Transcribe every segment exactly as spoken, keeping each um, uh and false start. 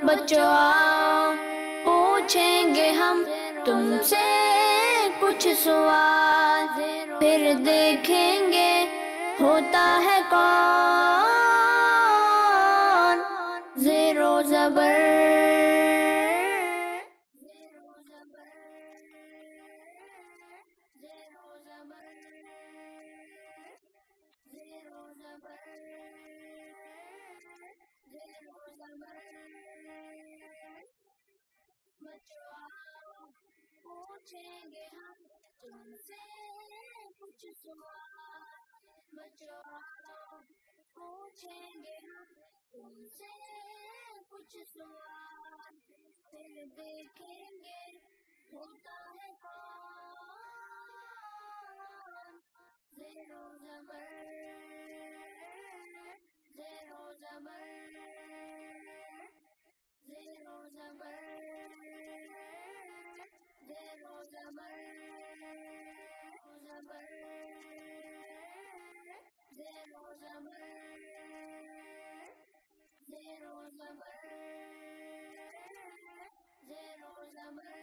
بچوں آؤ پوچھیں گے ہم تم سے کچھ سوال، پھر دیکھیں گے ہوتا ہے کون زیر و زبر۔ بچوں آؤ پوچھیں گے ہم تم سے کچھ سوال، بچوں آؤ پوچھیں گے ہم تم سے کچھ سوال، پھر دیکھیں گے ہوتا ہے کون زیر و زبر، زیر و زبر، زیر و زبر، زیر و زبر، زبر، زیر و زبر، زیر و زبر، زیر و زبر۔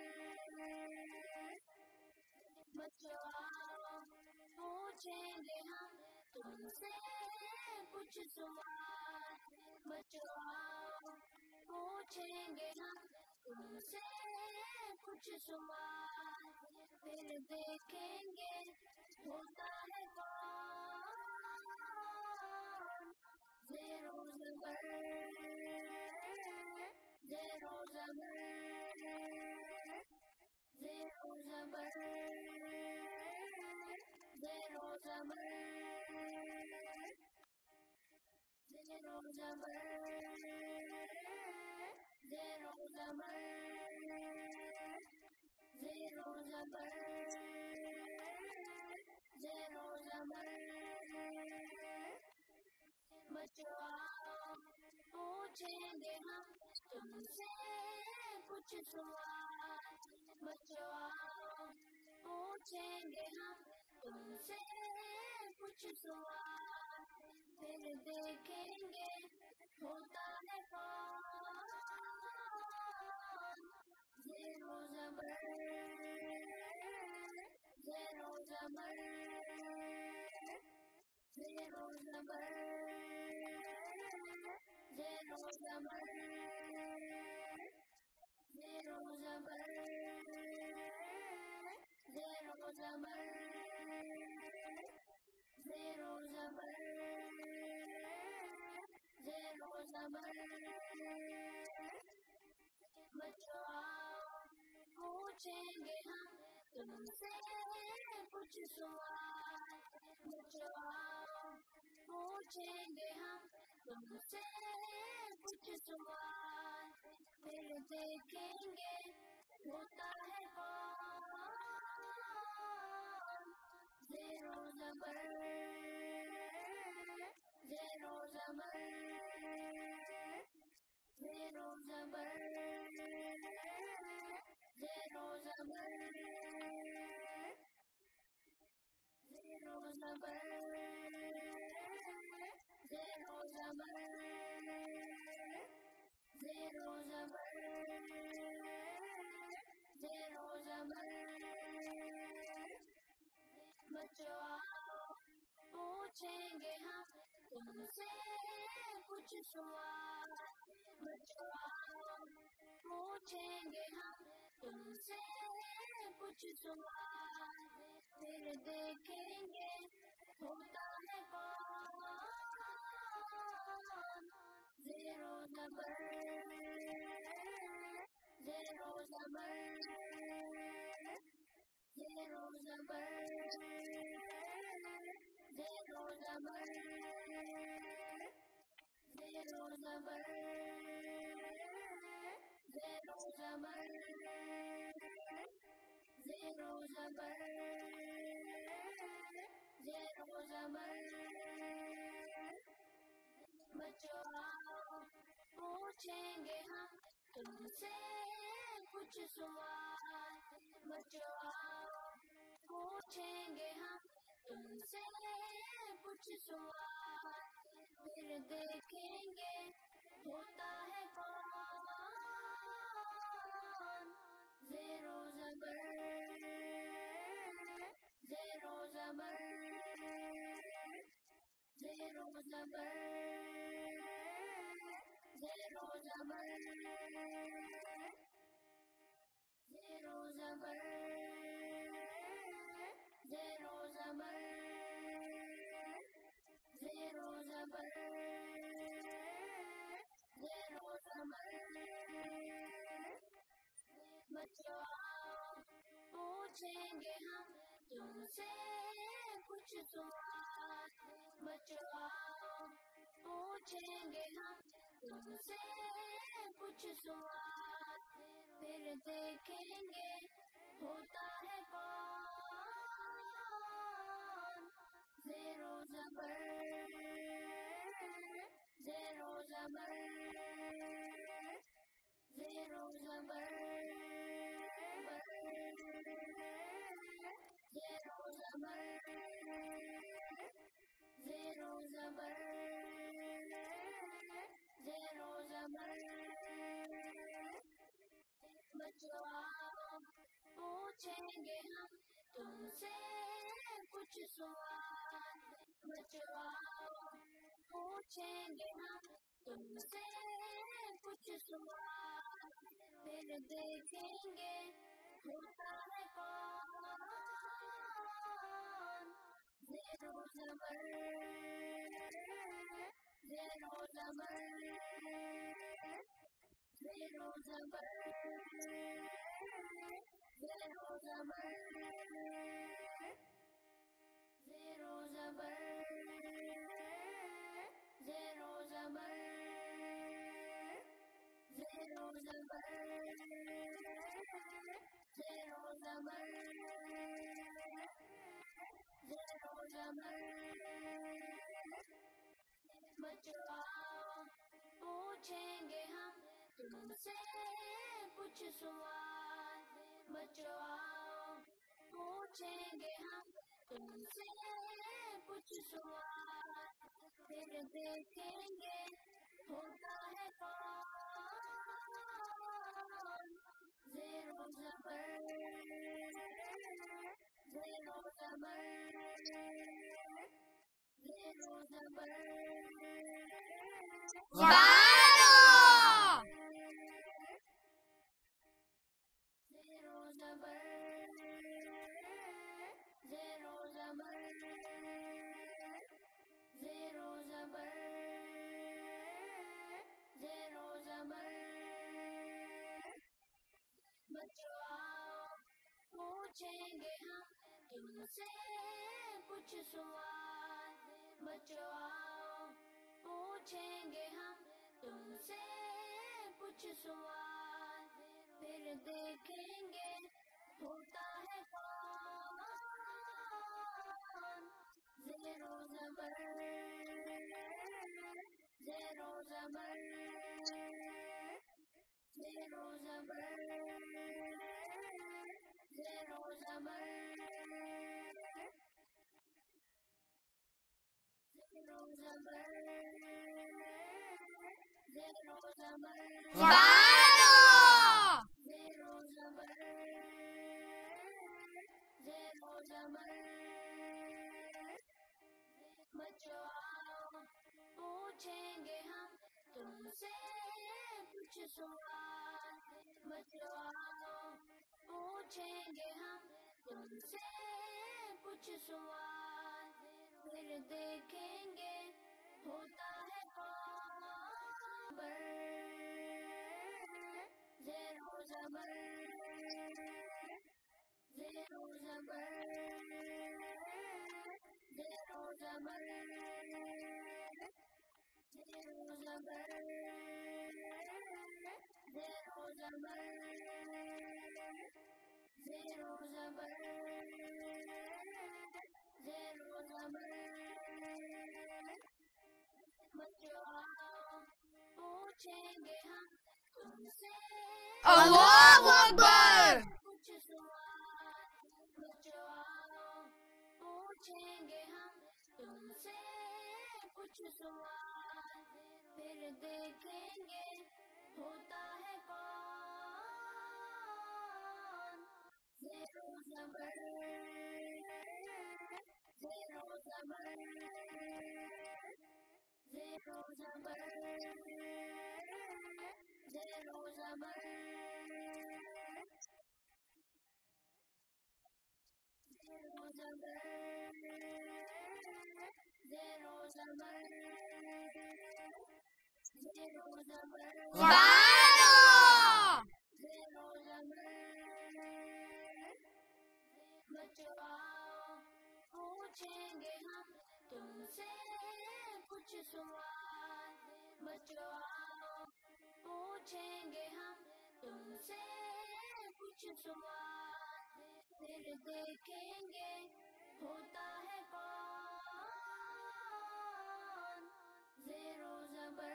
بچوں آؤ پوچھیں گے ہم تم سے کچھ سوال، بچوں آؤ پوچھیں گے ہم تم سے کچھ سوال، پھر دیکھیں گے ہوتا ہے کون زیر و زبر، زیر و زبر، زیر و زبر، زیر و زبر، زیر و زبر، زیر و زبر، زیر و زبر، زیر و زبر۔ بچوں آؤ پوچھیں گے ہم تم سے کچھ سوال، بچوں آؤ پوچھیں گے ہم تم سے کچھ سوال، پھر دیکھیں گے ہوتا ہے کون زیر و زبر، زیر و زبر، زیر و زبر، زیر و زبر، زیر و زبر، زیر و زبر، زیر و زبر، زیر و زبر۔ بچوں آؤ پوچھیں گے ہم تم سے کچھ سوال، بچوں آؤ پوچھیں گے ہم تم سے کچھ سوال، پھر دیکھیں گے ہوتا ہے کون زیر و زبر، زیر و زبر، زیر و زبر، زیر و زبر، زیر و زبر، زیر و زبر، زیر و زبر، زیر و زبر۔ بچوں آؤ پوچھیں گے ہم تم سے کچھ سوال، بچوں آؤ پوچھیں گے ہم تم سے کچھ سوال، پھر دیکھیں گے ہوتا ہے کون زیر و زبر، زیر و زبر، زیر و زبر، زیر و زبر، زیر و زبر، زیر و زبر، زیر و زبر، زیر و زبر۔ بچوں آؤ پوچھیں گے ہم تم سے کچھ سوال، بچوں آؤ پوچھیں گے ہم تم سے کچھ سوال، پھر دیکھیں گے ہوتا ہے کون zero zumber, zero zumber, zero zumber, zero zumber, zero zumber, zero zumber. बच्चों आओ पूछेंगे हम तुमसे कुछ सवाल बच्चों आओ पूछेंगे हम तुमसे कुछ सवाल फिर देखेंगे होता है कौन zero zumber zero zumber zero zumber zero zumber zero zumber zero zumber बच्चों आओ पूछेंगे हम तुमसे कुछ सवाल बच्चों आओ पूछेंगे हम तुमसे कुछ सवाल फिर देखेंगे होता है कौन zero zumber zero zumber zero zumber zero zumber zero zumber zero zumber zero zumber zero zumber zero zumber बच्चों आओ पूछेंगे हम तुमसे कुछ सवाल बच्चों आओ पूछेंगे हम तुमसे कुछ सवाल फिर देखेंगे होता है कौन zero zumber zero zumber zero zumber Baro! zero zumber zero zumber zero zumber zero zumber बच्चों आओ पूछेंगे हम तुमसे कुछ सवाल बच्चों आओ पूछेंगे हम तुमसे कुछ सवाल फिर देखेंगे होता है कौन zero zumber zero zumber zero zumber zero zumber zero zumber zero zumber Baro! zero zumber zero zumber बच्चों आओ पूछेंगे हम तुमसे कुछ सवाल बच्चों आओ पूछेंगे हम तुमसे कुछ सवाल फिर देखेंगे होता है कौन zero zumber zero zumber zero zumber zero zumber zero zumber zero zumber zero zumber बच्चों आओ पूछेंगे हम तुमसे Allahu Akbar! कुछ सवाल बच्चों आओ पूछेंगे हम तुमसे कुछ सवाल फिर देखेंगे होता है कौन zero zumber zero zumber zero zumber, zero zumber, zero zumber, zero zumber, zero zumber, Varo! zero zumber. बच्चों आओ पूछेंगे हम तुमसे कुछ सवाल बच्चों आओ पूछेंगे हम तुमसे कुछ सवाल फिर देखेंगे होता है कौन ज़ेरो ज़बर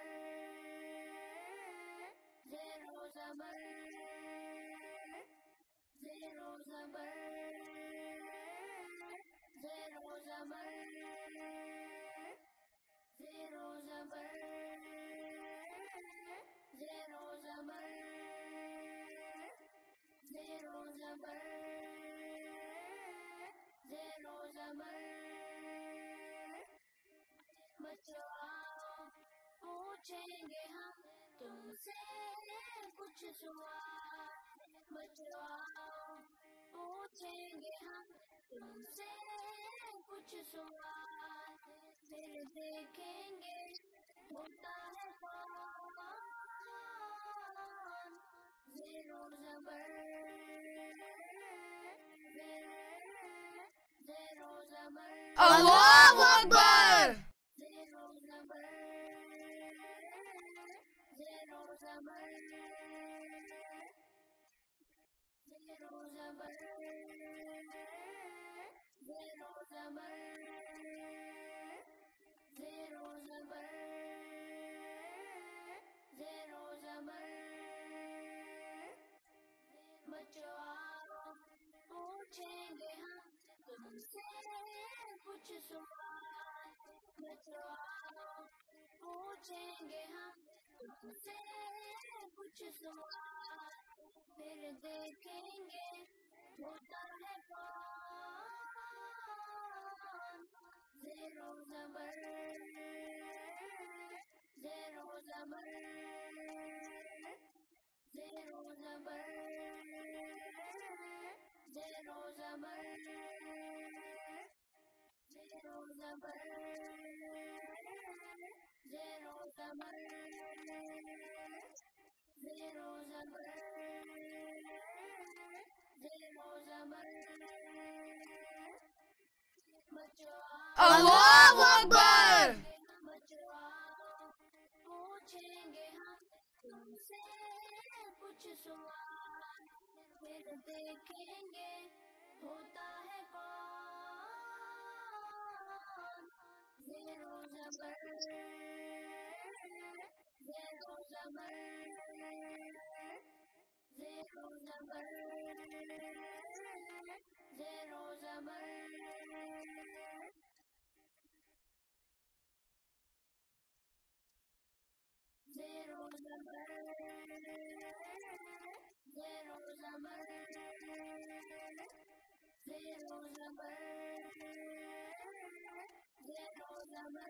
ज़ेरो ज़बर ज़ेरो ज़बर Zero zumber, zero zumber, zero zumber, zero zumber, zero zumber. बच्चों आओ पूछेंगे हम तुमसे कुछ सवाल बच्चों आओ पूछेंगे हम तुमसे कुछ सवाल फिर देखेंगे होता है कौन ज़ेरो ज़बर ज़ेरो ज़बर Allahu Akbar! ज़ेरो ज़बर ज़ेरो ज़बर ज़ेरो ज़बर Zero zumber, zero zumber, zero zumber. बच्चों आओ पूछेंगे हम तुमसे कुछ सवाल बच्चों आओ पूछेंगे हम तुमसे कुछ सवाल फिर देखेंगे होता है कौन ज़ेरो ज़बर ज़ेरो ज़बर ज़ेरो ज़बर ज़ेरो ज़बर ज़ेरो ज़बर ज़ेरो ज़बर ज़ेरो ज़बर ज़ेरो ज़बर बच्चों Allahu Akbar! बच्चों आओ पूछेंगे हम तुमसे कुछ सवाल फिर देखेंगे होता है कौन ज़ेरो ज़बर ज़ेरो ज़बर ज़ेरो ज़बर ज़ेरो ज़बर Zero zumber, zero zumber, zero zumber, zero zumber.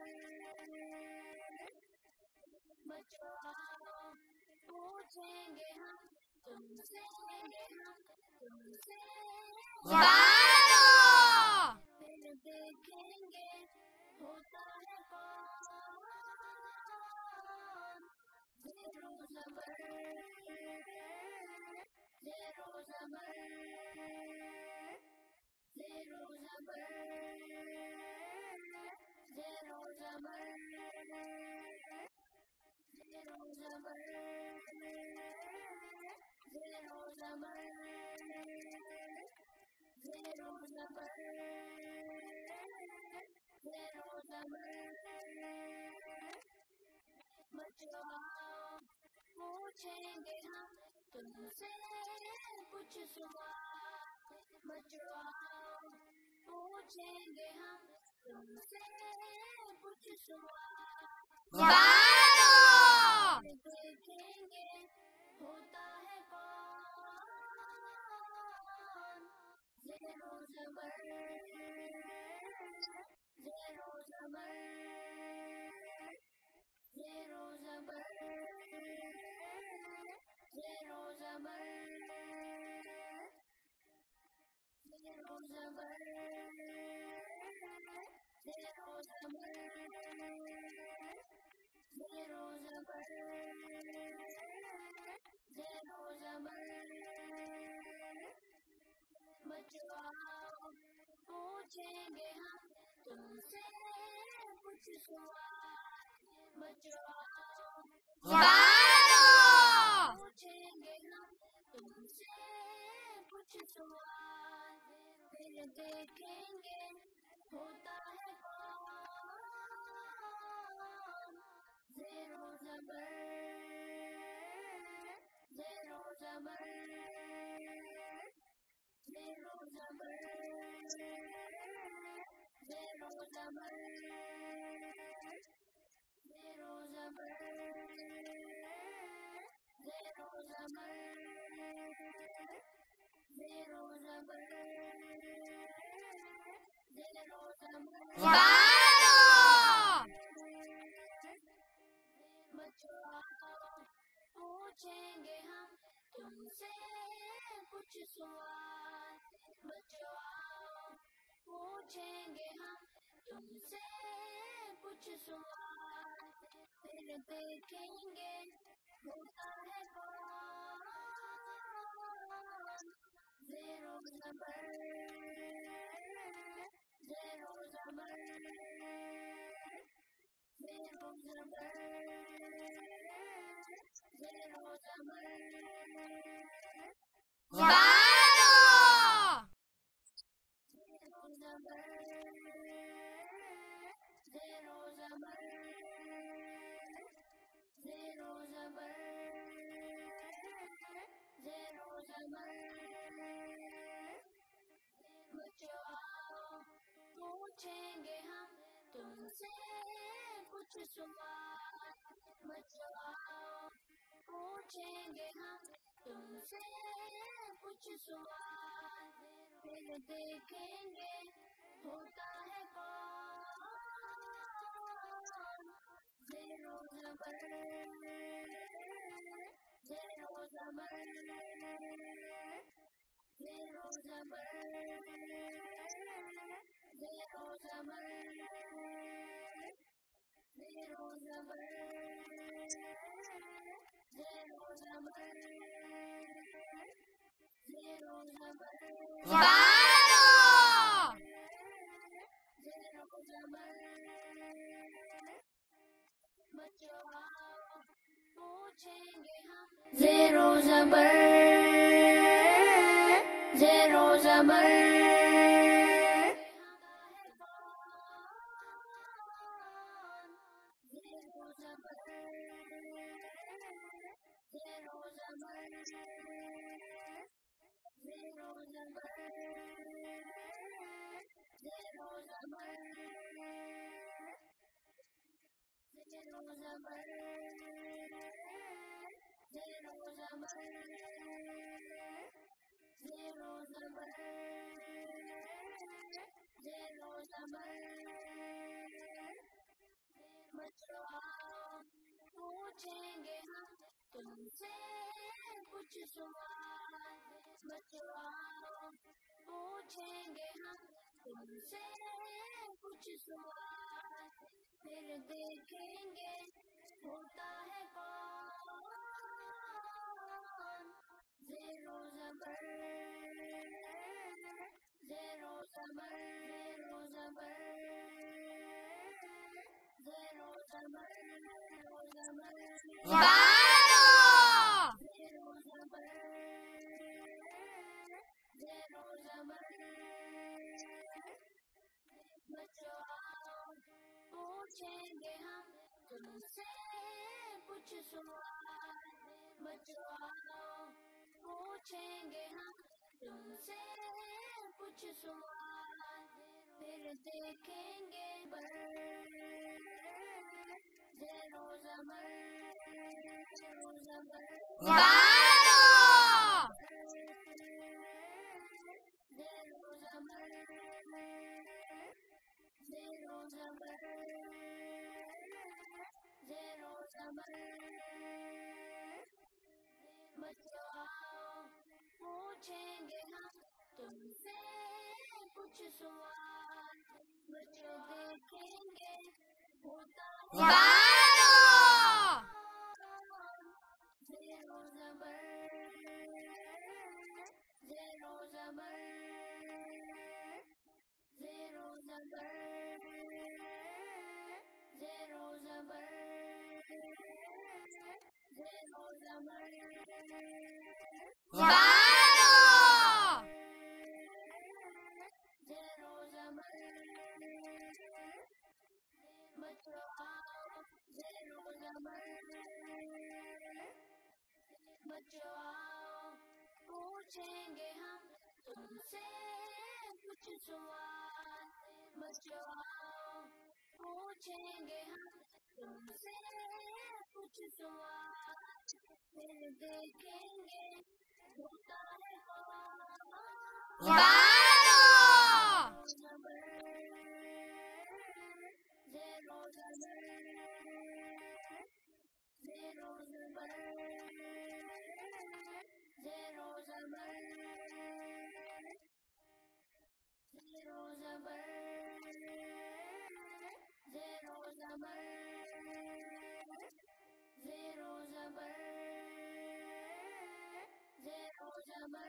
बच्चों आओ पूछेंगे हम तुमसे हम तुमसे Varo! फिर देखेंगे होता है कौन ज़ेरो ज़बर ज़ेरो ज़बर ज़ेरो ज़बर ज़ेरो ज़बर ज़ेरो ज़बर ज़ेरो ज़बर ज़ेरो ज़बर ज़ेरो ज़बर बच्चों आओ पूछेंगे हम तुमसे कुछ सवाल बच्चों आओ पूछेंगे हम तुमसे कुछ सवाल Varo! देखेंगे होता है कौन ज़ेरो ज़बर ज़ेरो ज़बर बचवाओ पूछेंगे हम तुमसे कुछ सवाल बचवाओ पूछेंगे हम तुमसे कुछ सवाल फिर देखेंगे होता है कौन ज़ेरो ज़बर ज़ेरो ज़बर ज़ेरो ज़बर ज़ेरो ज़बर ज़ेरो ज़बर ज़ेरो ज़बर ज़ेरो ज़बर ज़ेरो ज़बर बचवाओ पूछेंगे हम तुमसे कुछ सवाल बचवाओ पूछेंगे हम तुमसे कुछ सवाल फिर देखेंगे होता है कौन ज़ेरो ज़बर ज़ेरो ज़बर ज़ेरो ज़बर ज़ेरो ज़बर ज़ेरो ज़बर ज़ेरो ज़बर ज़ेरो ज़बर बचवाओ पूछेंगे हम तुमसे कुछ सवाल बचवाओ पूछेंगे हम तुमसे कुछ सवाल फिर देखेंगे होता है कौन ज़ेरो ज़बर ज़ेरो ज़बर ज़ेरो ज़बर ज़ेरो ज़बर ज़ेरो ज़बर ज़ेरो ज़बर ज़ेरो ज़बर ज़ेरो ज़बर बचवाओ पूछेंगे हम ज़ेरो ज़बर ज़ेरो ज़बर ज़ेरो ज़बर ज़ेरो ज़बर ज़ेरो ज़बर ज़ेरो ज़बर ज़ेरो ज़बर ज़ेरो ज़बर ज़ेरो ज़बर ज़ेरो ज़बर बचवाओ पूछेंगे हम तुमसे कुछ सवाल बचवाओ पूछेंगे हम तुमसे कुछ सवाल फिर देखेंगे होता है कौन ज़ेरो ज़बर ज़ेरो ज़बर ज़ेरो ज़बर ज़ेरो ज़बर ज़ेरो ज़बर ज़ेरो ज़बर बचवाओ पूछेंगे हम तुमसे कुछ सवाल बचवाओ पूछेंगे हम तुमसे कुछ सवाल फिर देखेंगे बर ज़ेरो ज़बर ज़ेरो ज़बर ज़ेरो ज़बर ज़ेरो ज़बर ज़ेरो ज़बर बचवाओ पूछेंगे हम तुमसे कुछ सवाल बच्चों देखेंगे Baro. Zero zabar, zero zabar, zero zabar, zero zabar, zero zabar, Baro. zero zabar. बच्चों आओ zero zabar, बच्चों आओ पूछेंगे हम तुमसे कुछ सवाल, बच्चों आओ पूछेंगे हम तुमसे कुछ सवाल, फिर देखेंगे होता है कौन। Baro. Zero zabar, zero zabar, zero zabar, zero zabar, zero zabar, zero zabar, zero zabar.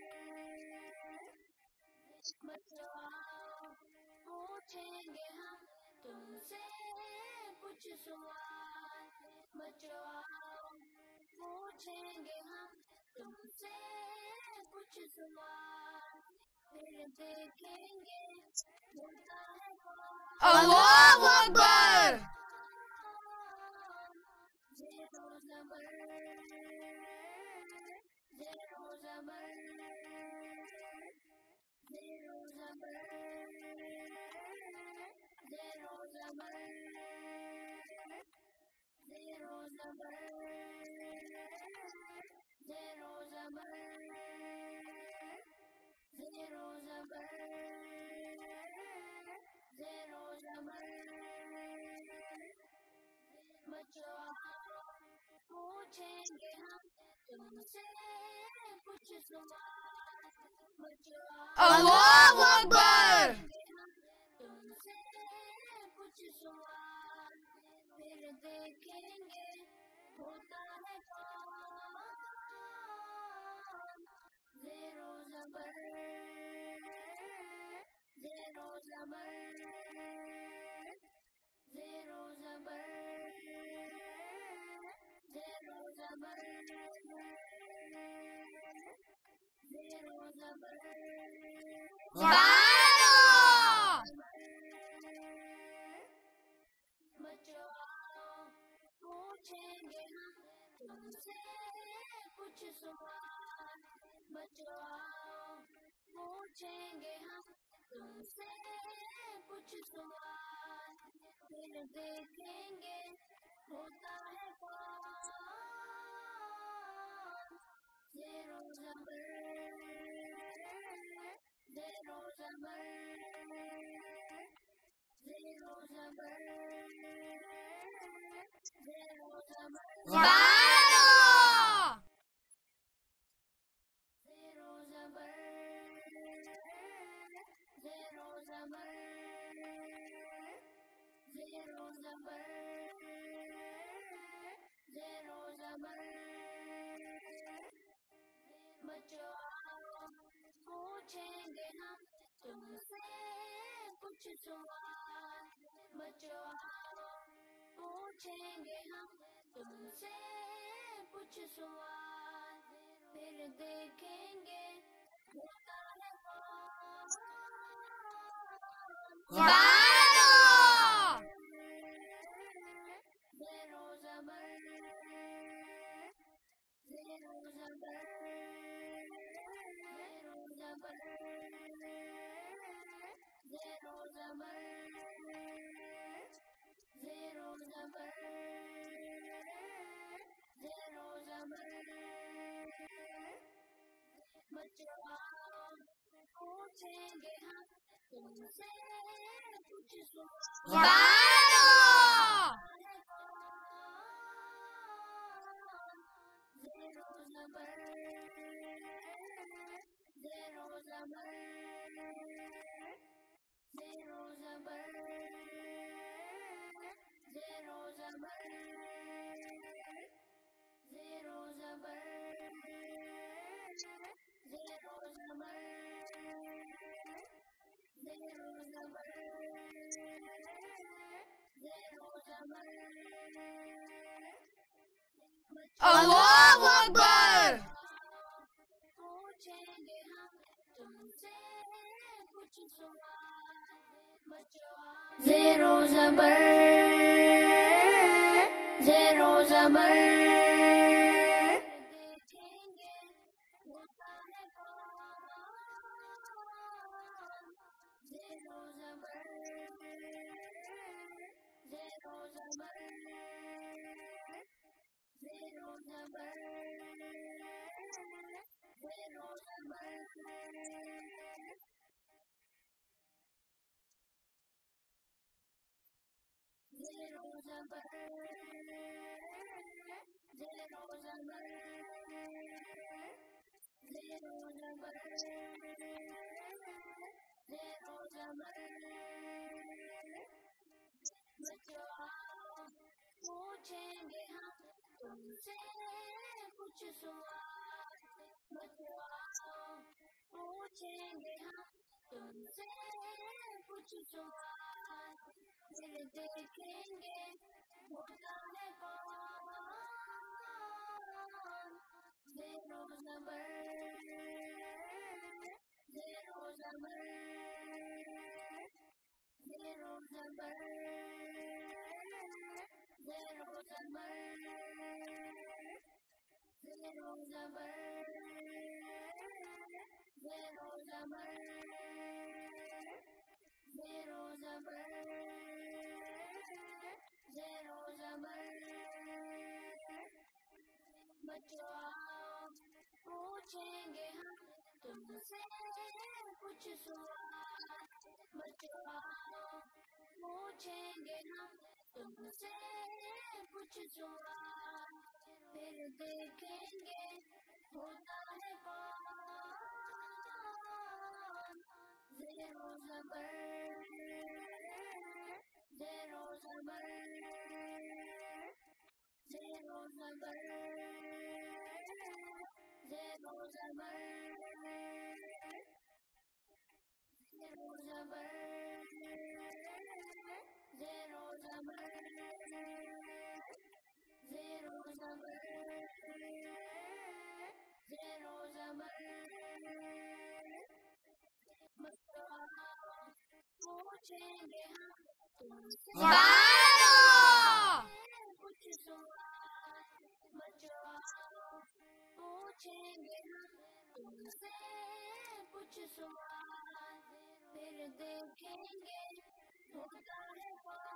बच्चों आओ पूछेंगे हम तुमसे कुछ सवाल, बच्चों आओ पूछेंगे हम तुमसे कुछ सवाल, फिर देखेंगे होता है कौन। Allahu Akbar. Zero zabar, zero zabar, zero zabar, zero zabar, zero zabar, zero zabar, zero zabar, zero zabar. बच्चों आओ पूछेंगे हम तुमसे कुछ सवाल, बच्चों आओ Allahu Akbar. तुमसे कुछ सवाल, फिर देखेंगे होता है कौन। Zero zabar, zero zabar, zero zabar, zero zabar, zero zabar. Baro. बच्चों आओ पूछेंगे हम तुमसे कुछ सवाल, बच्चों आओ पूछेंगे हम तुमसे कुछ सवाल, फिर देखेंगे होता है कौन। Zero zabar, zero zabar, zero zabar, zero zabar. Baro. Zero zabar, zero zabar, zero zabar, zero zabar. बच्चों आओ पूछेंगे हम तुमसे कुछ सवाल, बच्चों आओ पूछेंगे हम तुमसे कुछ सवाल, फिर देखेंगे होता है कौन। Baro. Zero zabar, zero zabar, zero zabar, zero zabar, zero zabar, zero zabar. बच्चों आओ पूछेंगे हम तुमसे कुछ सवाल। Baro. Zero zabar, zero zabar, zero zabar, zero zabar, zero zabar, zero zabar, zero zabar, zero zabar. Allahu Akbar. पूछेंगे हम तुमसे कुछ सवाल बच्चों zero zabar, zero zabar. देखेंगे होता है कौन zero zabar, zero zabar, zero zabar, zero zabar. Zero zabar, zero zabar, zero zabar, zero zabar. बच्चों आओ पूछेंगे हम तुमसे कुछ सवाल बच्चों आओ पूछेंगे हम तुमसे कुछ सवाल फिर देखेंगे होता है कौन zero zabar, zero zabar, zero zabar, zero zabar, zero zabar, zero zabar, zero zabar, zero zabar. बच्चों आओ पूछेंगे हम तुमसे कुछ सवाल बच्चों आओ पूछेंगे हम तुमसे कुछ सवाल फिर देखेंगे होता है कौन zero zabar, zero zabar, zero zabar, zero zabar, zero zabar, zero zabar, zero zabar, zero zabar. बच्चों आओ पूछेंगे हम तुमसे कुछ सवाल बच्चों आओ पूछेंगे हम तुमसे कुछ सवाल फिर देखेंगे होता है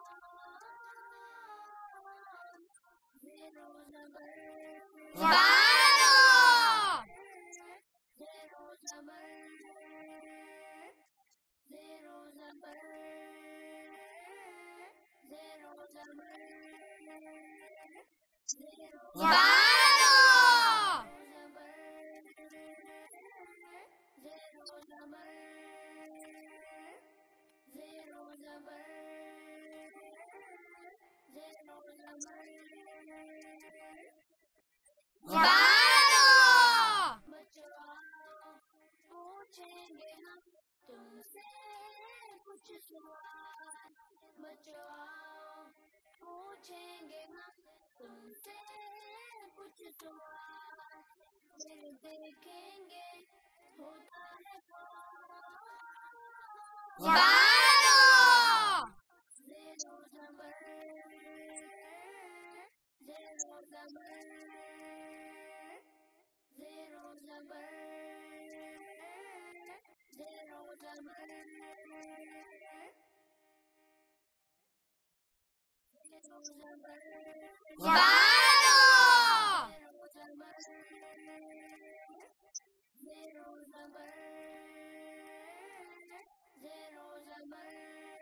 कौन zero zabar, zero zabar, zero zabar, zero zabar, zero zabar, zero zabar, zero zabar. बच्चों आओ पूछेंगे हम तुमसे कुछ सवाल बच्चों आओ पूछेंगे हम तुमसे कुछ सवाल फिर देखेंगे होता है कौन zero zabar, zero zabar, zero zabar, zero zabar, zero zabar, zero zabar, zero zabar.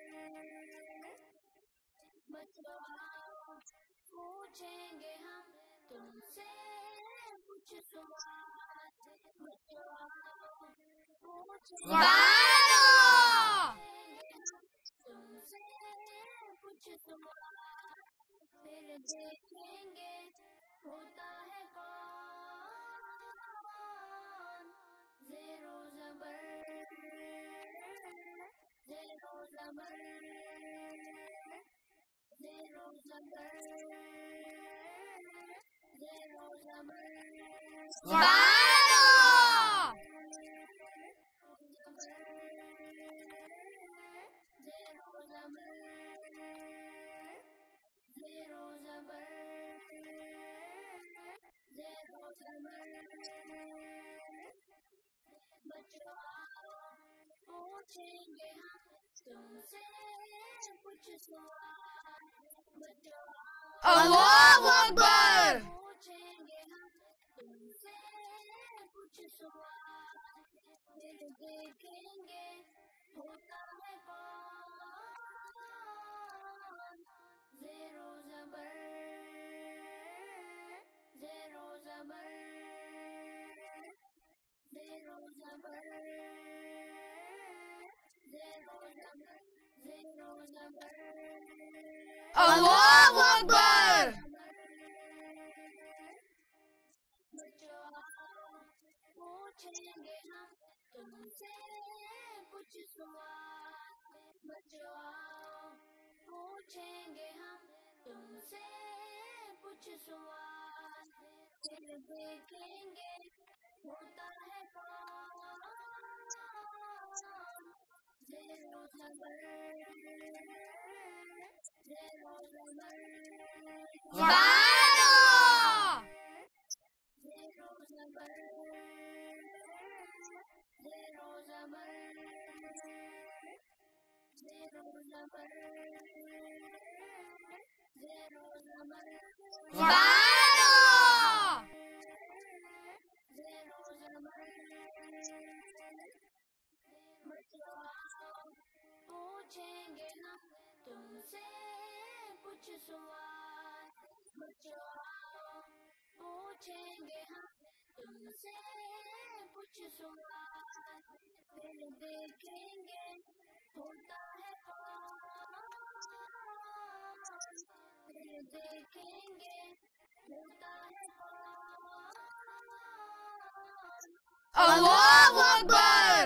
बच्चों आओ पूछेंगे हम तुमसे कुछ सवाल बच्चों आओ पूछेंगे हम तुमसे कुछ सवाल देखेंगे होता है कौन ज़ेरो ज़बर ज़ेरो ज़बर ज़ेरो ज़बर ज़ेरो ज़बर Varo! ज़ेरो ज़बर ज़ेरो ज़बर ज़ेरो ज़बर बच्चों आओ पूछेंगे हम तुमसे कुछ सवाल बच्चों आओ Allahu Akbar! पूछेंगे हम तुमसे कुछ सवाल फिर देखेंगे होता है कौन ज़ेरो ज़बर ज़ेरो ज़बर ज़ेरो ज़बर ज़ेरो ज़बर ज़ेरो ज़बर Allahu Akbar! बच्चों आओ पूछेंगे हम तुमसे कुछ सवाल बच्चों आओ पूछेंगे हम तुमसे कुछ सवाल फिर देखेंगे होता है कौन ज़ेरो ज़बर ज़ेरो ज़बर Varo! ज़ेरो ज़बर ज़ेरो ज़बर ज़ेरो ज़बर ज़ेरो ज़बर Varo! ज़ेरो ज़बर बच्चों आओ पूछेंगे हम तुमसे कुछ सवाल बच्चों आओ पूछेंगे हम तुमसे कुछ सवाल फिर देखेंगे होता है कौन फिर देखेंगे होता है कौन Allahu Akbar!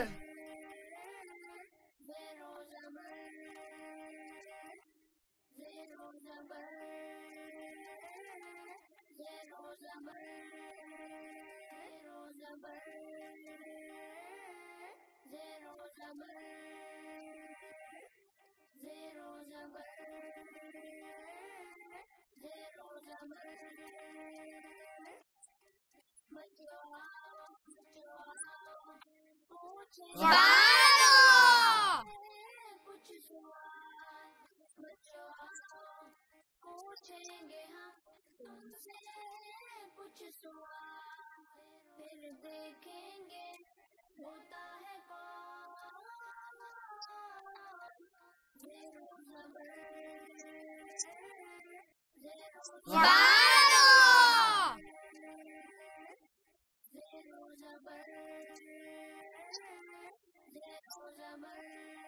ज़ेरो ज़बर ज़ेरो ज़बर ज़ेरो ज़बर ज़ेरो ज़बर ज़ेरो ज़बर ज़ेरो ज़बर ज़ेरो ज़बर बच्चों आओ बच्चों आओ पूछेंगे Varo! कुछ सवाल बच्चों आओ पूछेंगे हम तुमसे कुछ सवाल फिर देखेंगे होता है कौन ज़ेरो ज़बर ज़ेरो Varo! ज़ेरो ज़बर ज़ेरो ज़बर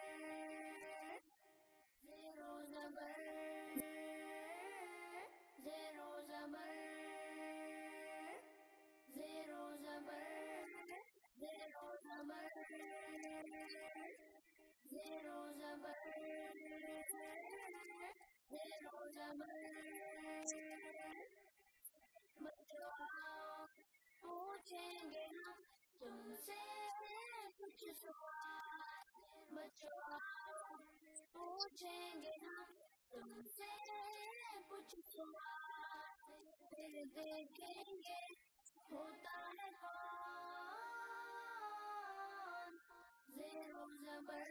ज़ेरो ज़बर ज़ेरो ज़बर ज़ेरो ज़बर ज़ेरो ज़बर ज़ेरो ज़बर ज़ेरो ज़बर बच्चों आओ पूछेंगे हम तुमसे कुछ सवाल बच्चों आओ पूछेंगे हम तुमसे कुछ सवाल फिर देखेंगे होता है कौन ज़ेरो ज़बर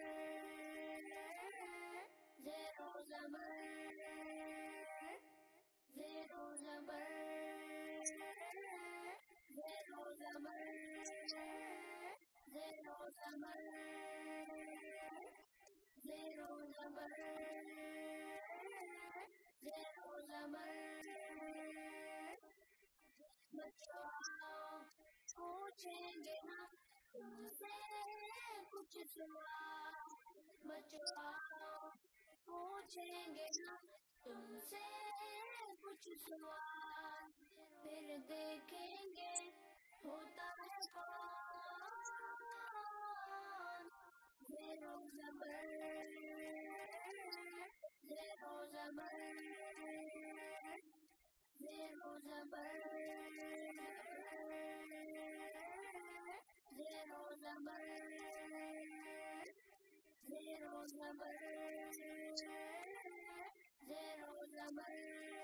ज़ेरो ज़बर ज़ेरो ज़बर ज़ेरो ज़बर ज़ेरो ज़बर ज़ेरो ज़बर ज़ेरो ज़बर बच्चों आओ पूछेंगे हम तुमसे कुछ सवाल बच्चों आओ पूछेंगे हम तुमसे कुछ सवाल फिर देखेंगे होता है कौन ज़ेरो ज़बर ज़ेरो ज़बर ज़ेरो ज़बर ज़ेरो ज़बर ज़ेरो ज़बर ज़ेरो ज़बर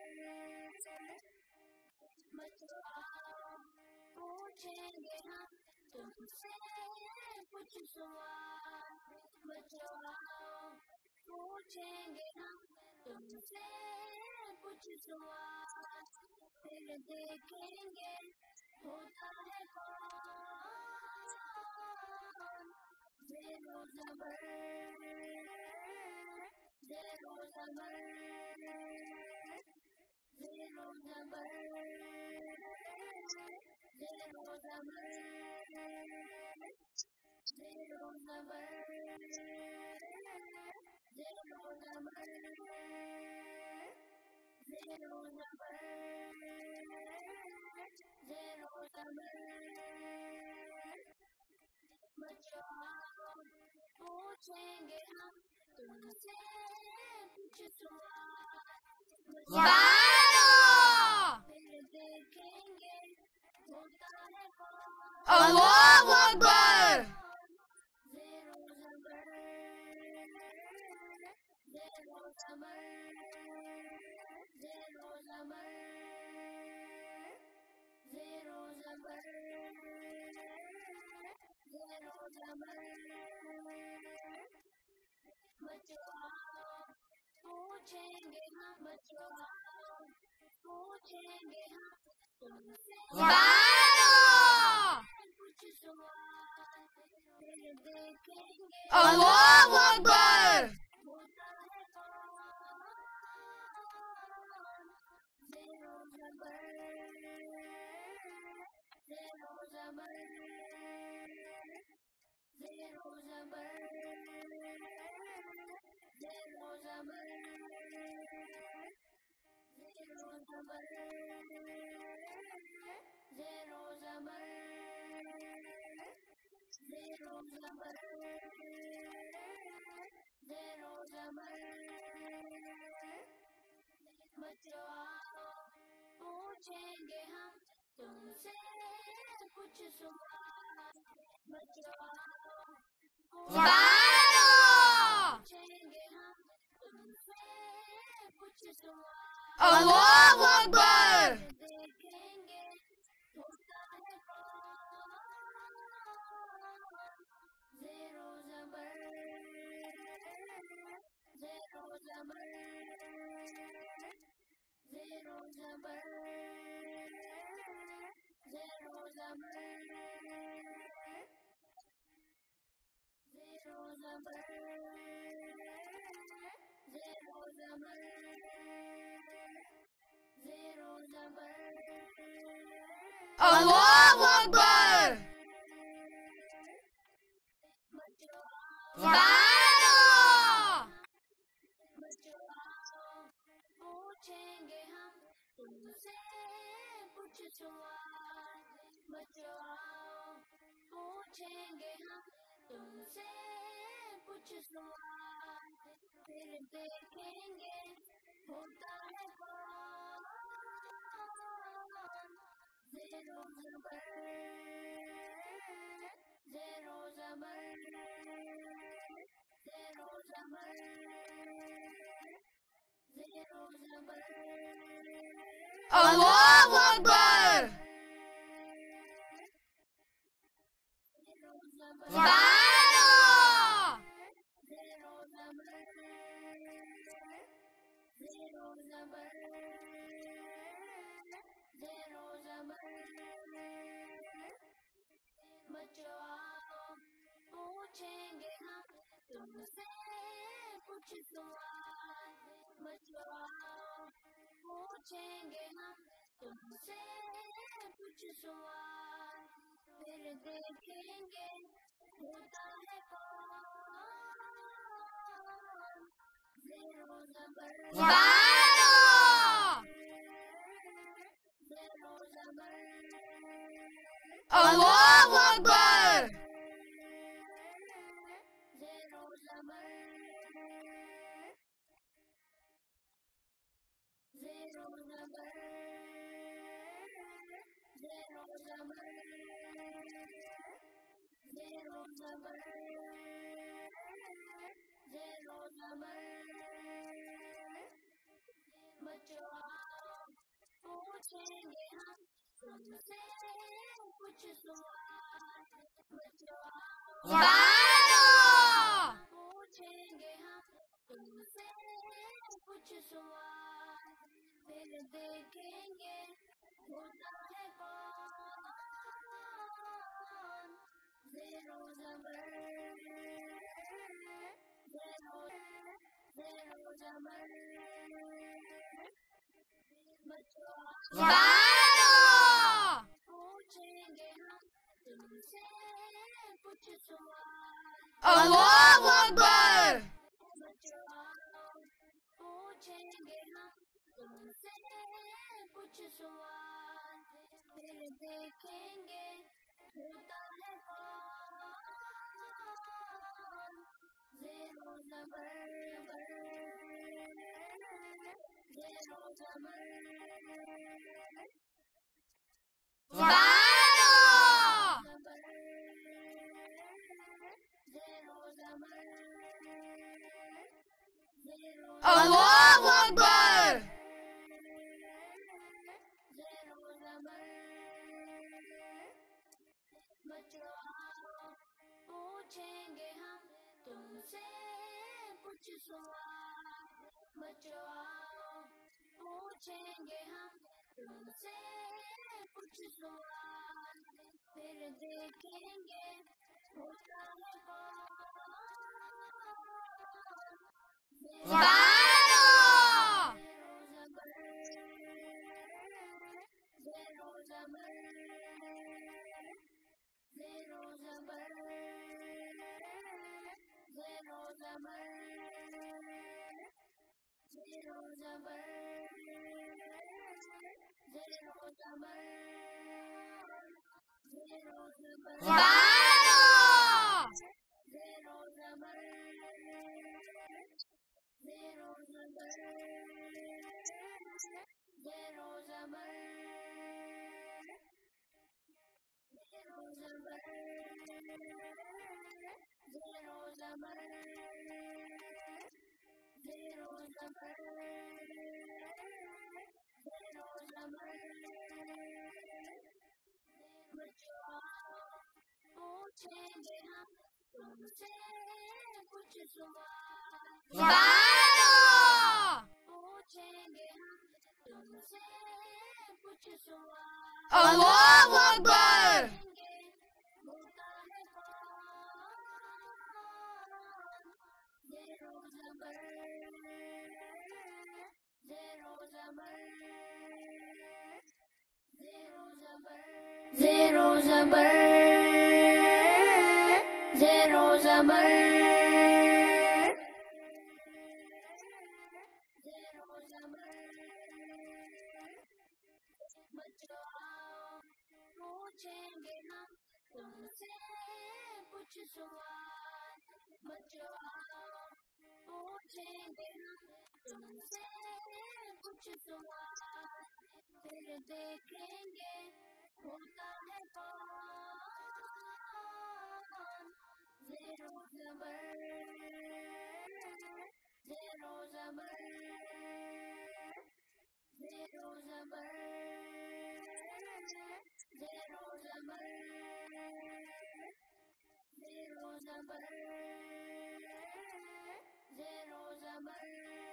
बच्चों आओ पूछेंगे हम तुमसे कुछ सवाल बच्चों आओ पूछेंगे हम तुमसे कुछ सवाल फिर देखेंगे होता है कौन ज़ेरो ज़बर ज़ेरो ज़बर ज़ेरो ज़बर ज़ेरो ज़बर ज़ेरो ज़बर ज़ेरो ज़बर ज़ेरो ज़बर ज़ेरो ज़बर बच्चों आओ पूछेंगे हम तुमसे कुछ सवाल बारो फिर देखेंगे होता है कौन अल्लाहु अकबर ज़ेरो ज़बर ज़ेरो ज़बर ज़ेरो ज़बर ज़ेरो ज़बर ज़ेरो ज़बर बच्चों आओ पूछेंगे हम बच्चों आओ पूछेंगे हम तुमसे बारो कुछ सवाल फिर देखेंगे अल्लाहु अकबर होता है कौन ज़ेरो ज़बर ज़ेरो ज़बर ज़ेरो ज़बर ज़ेरो ज़बर ज़ेरो ज़बर ज़ेरो ज़बर ज़ेरो ज़बर ज़ेरो ज़बर बच्चों आओ पूछेंगे हम तुमसे कुछ सवाल बच्चों आओ बारो पूछेंगे हम तुमसे कुछ सवाल अल्लाहु अकबर देखेंगे होता है कौन ज़ेरो ज़बर ज़ेरो ज़बर ज़ेरो ज़बर ज़ेरो ज़बर ज़ेरो ज़बर ज़ेरो ज़बर ज़ेरो ज़बर अल्लाहु अकबर बच्चों बारो बच्चों आओ पूछेंगे हम तुमसे कुछ सवाल बच्चों आओ पूछेंगे हम तुमसे कुछ सवाल फिर देखेंगे होता है कौन ज़ेरो ज़बर ज़ेरो ज़बर ज़ेरो ज़बर ज़ेरो ज़बर अल्लाहु अकबर ज़ेरो ज़बर बारो ज़ेरो ज़बर ज़ेरो ज़बर ज़ेरो ज़बर बच्चों आओ पूछेंगे हम तुमसे कुछ सवाल बच्चों आओ पूछेंगे हम तुमसे कुछ सवाल फिर देखेंगे होता है कौन ज़ेरो ज़बर बारो Allahu Akbar. Zero number. Zero number. Zero number. Zero number. Zero number. बच्चों आओ पूछेंगे हम तुमसे कुछ सवाल बच्चों आओ पूछेंगे हम तुमसे कुछ सवाल फिर देखेंगे होता है कौन zero number zero zero number बच्चों पूछेंगे हम तुमसे कुछ सवाल Allahu Akbar. बच्चों पूछेंगे हम तुमसे कुछ सवाल फिर देखेंगे होता है कौन zero number zero number Allahu Akbar. बच्चों पूछेंगे हम तुमसे कुछ सवाल बच्चों पूछेंगे हम तुमसे कुछ सवाल फिर देखेंगे होता है कौन zero number zero number zero number zero number zero number zero number zero number zero number zero number zero number zero number zero number zero number बच्चों पूछेंगे हम तुमसे कुछ सवाल पूछेंगे हम तुमसे कुछ सवाल Allahu Akbar. होता है कौन zero number zero number zero number zero number zero number zero number बच्चों पूछेंगे हम तुमसे कुछ सवाल बच्चों पूछेंगे हम तुमसे कुछ सवाल फिर देखेंगे होता है कौन zero number zero number zero number zero number zero number zero number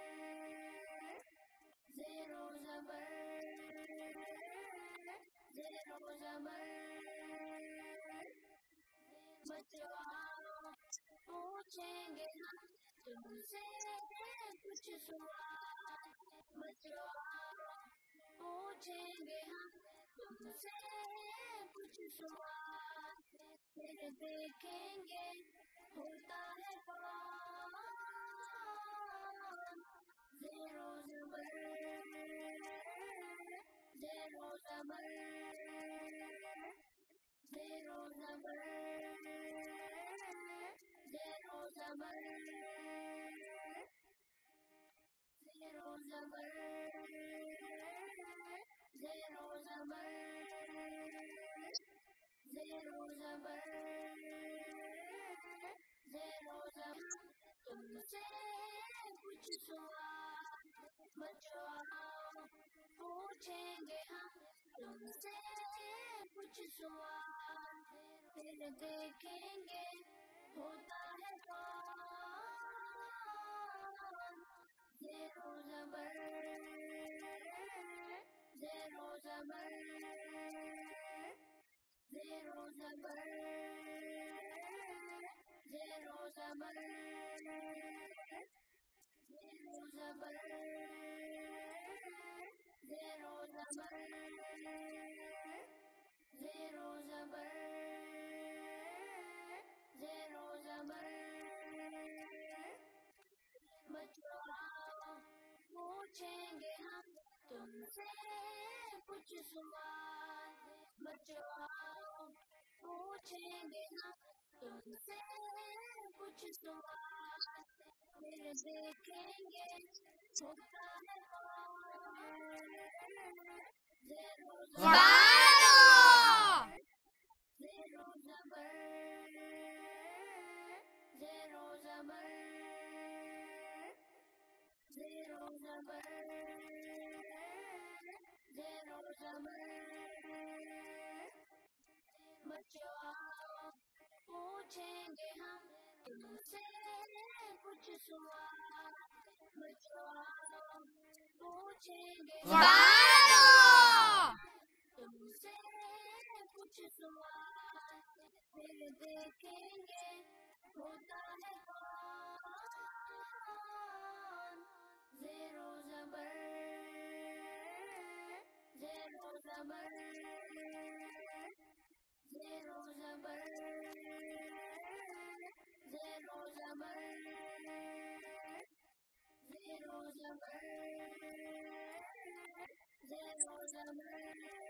zero number zero number बच्चों पूछेंगे हम तुमसे कुछ सवाल बच्चों पूछेंगे हम तुमसे कुछ सवाल फिर देखेंगे होता है कौन zero number zero number زبر زیرو زبر زیرو زبر زیرو زبر زیرو زبر تم سے کچھ سوال بچوں آؤ پوچھیں گے ہم تم سے کچھ سوال پھر دیکھیں گے ہوتا ہے کون زیرو زبر زیرو زبر زیرو زبر زیرو زبر زیرو زبر زیرو زبر زیرو زبر زیرو زبر بچوں آؤ پوچھیں گے ہم تم سے کچھ سوال بچوں آؤ پوچھیں گے ہم تم سے کچھ سوال پھر دیکھیں گے ہوتا ہے کون زیرو زبر زیرو زبر زیرو زبر زیرو زبر زیرو زبر بچوں آؤ پوچھیں گے ہم تم سے کچھ سوال بچوں آؤ پوچھیں گے تم سے کچھ سوال پھر دیکھیں گے ہوتا ہے کون زیرو زبر زیرو زبر زیرو زبر زیرو زبر زیرو زبر زیرو زبر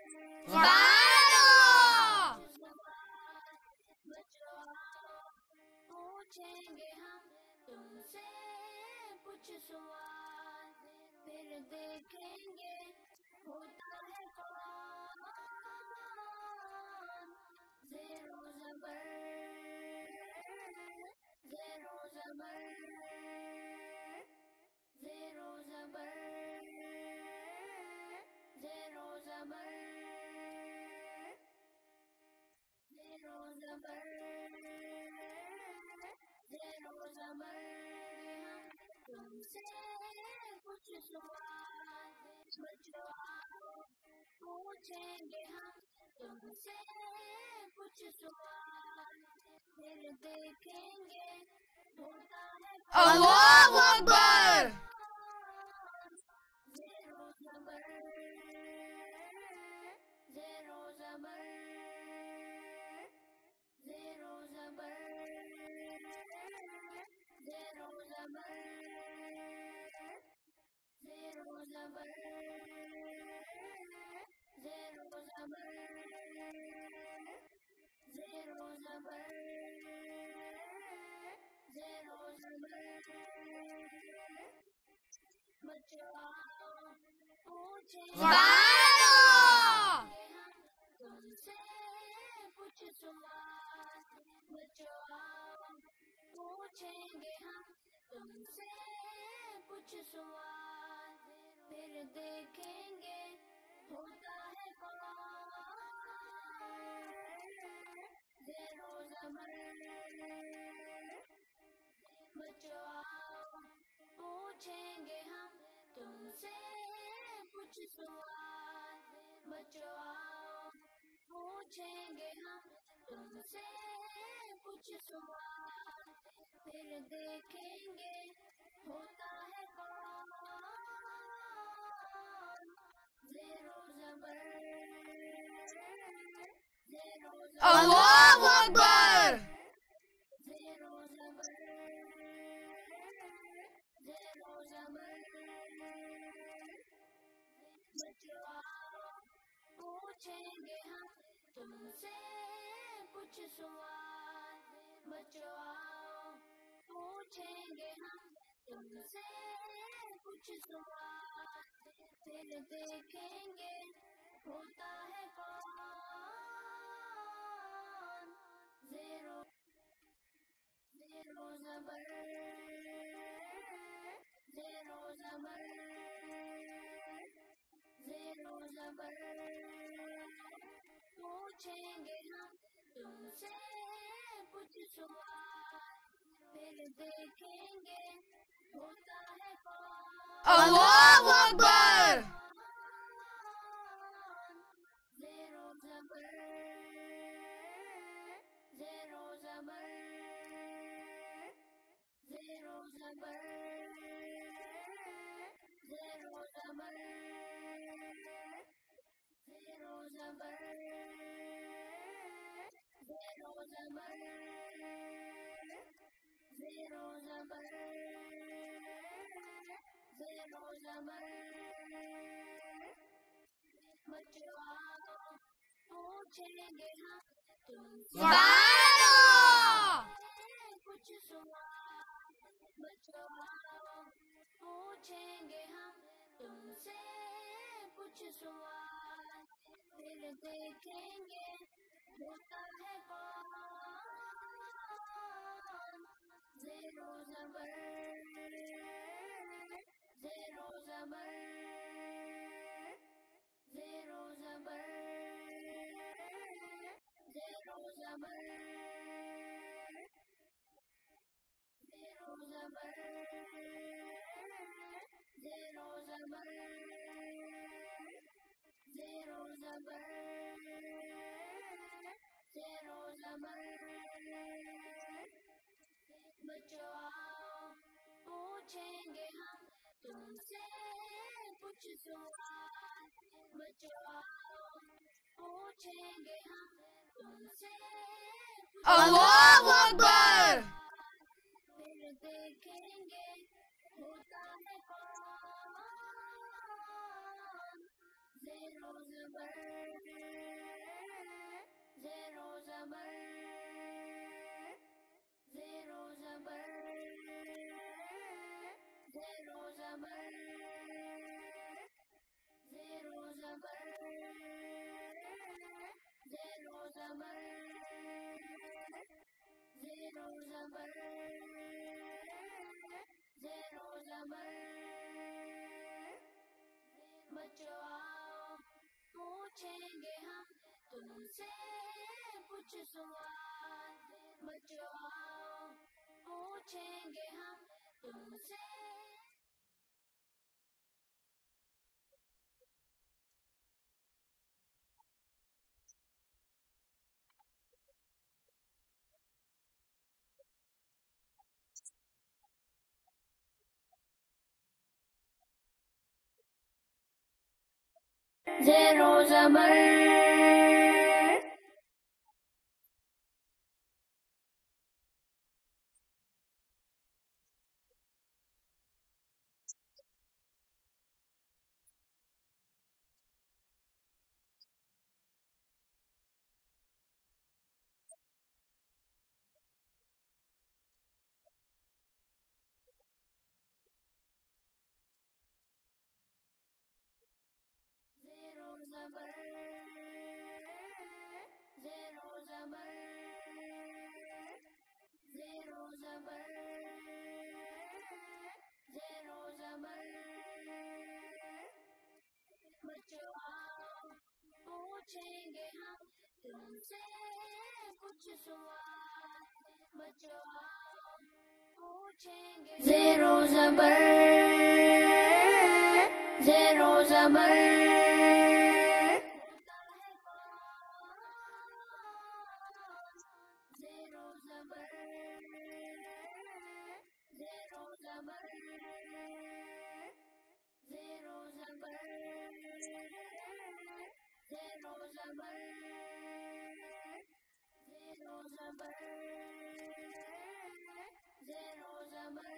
بچوں آؤ پوچھیں گے ہم تم سے کچھ سوال پھر دیکھیں گے ہوتا ہے کون زیرو زبر زیرو زبر زیرو زبر زیرو زبر زیرو زبر زیرو زبر ہم تم سے کچھ سوال بچوں آؤ پوچھیں گے ہم تم سے کچھ سوال پھر دیکھیں گے ہوتا ہے اللہ اکبر زیرو زبر زیرو زبر زیرو زبر زیرو زبر زیرو زبر زیرو زبر زیرو زبر زیرو زبر بچوں آؤ پوچھیں گے تم سے کچھ سوال بچوں آؤ پوچھیں گے ہم تم سے کچھ سوال پھر دیکھیں گے ہوتا ہے کون زیرو زبر بچوں آؤ پوچھیں گے ہم تم سے کچھ سوال بچوں آؤ پوچھیں گے ہم تم سے کچھ سوال پھر دیکھیں گے ہوتا ہے کون زیرو زبر زیرو زبر اللہ اکبر زیرو زبر زیرو زبر بچوں آؤ پوچھیں گے ہم تم سے کچھ سوال بچوں آؤ पूछेंगे हम तुमसे कुछ सवाल फिर देखेंगे होता है कौन ज़ेरो ज़ेरो ज़बर ज़ेरो ज़बर ज़ेरो ज़बर पूछेंगे हम तुमसे कुछ सवाल फिर देखेंगे होता है कौन Allahu Akbar. ज़ेरो ज़बर ज़ेरो ज़बर ज़ेरो ज़बर ज़ेरो ज़बर ज़ेरो ज़बर ज़ेरो ज़बर ज़ेरो ज़बर ज़ेरो ज़बर बच्चों आओ पूछेंगे हम तुमसे Subhanallah. कुछ सवाल बच्चों आओ पूछेंगे हम तुमसे कुछ सवाल फिर देखेंगे होता है कौन ज़ेरो ज़बर ज़ेरो ज़बर ज़ेरो ज़बर ज़ेरो ज़बर ज़ेरो ज़बर ज़ेरो ज़बर ज़ेरो ज़बर ज़ेरो ज़बर बच्चों आओ पूछेंगे हम तुमसे कुछ सवाल बच्चों आओ पूछेंगे हम तुमसे Allahu Akbar. फिर देखेंगे होता है कौन ज़ेरो ज़बर ज़ेरो ज़बर ज़ेरो ज़बर ज़ेरो ज़बर ज़ेरो ज़बर ज़ेरो ज़बर ज़ेरो ज़बर ज़ेरो ज़बर बच्चों आओ पूछेंगे हम तुमसे कुछ सवाल बच्चों आओ पूछेंगे हम तुमसे ज़ेरो ज़बर ज़ेरो ज़बर ज़ेरो ज़बर ज़ेरो ज़बर ज़ेरो ज़बर बच्चों आओ पूछेंगे हम तुमसे कुछ सवाल बच्चों आओ पूछेंगे ज़ेरो ज़बर ज़ेरो ज़बर ज़ेरो ज़बर ज़ेरो ज़बर ज़ेरो ज़बर ज़ेरो ज़बर ज़ेरो ज़बर ज़ेरो ज़बर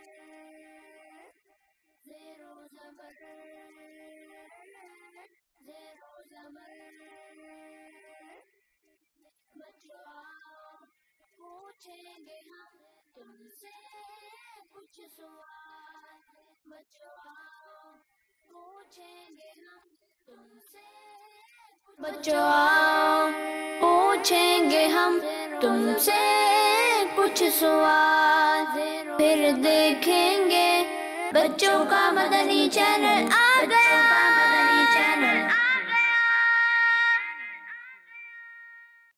ज़ेरो ज़बर ज़ेरो ज़बर बच्चों आओ पूछेंगे हम तुमसे کچھ سوال بچوں آؤ پوچھیں گے ہم تم سے بچوں آؤ پوچھیں گے ہم تم سے کچھ سوال پھر دیکھیں گے بچوں کا مدنی چینل آ گیا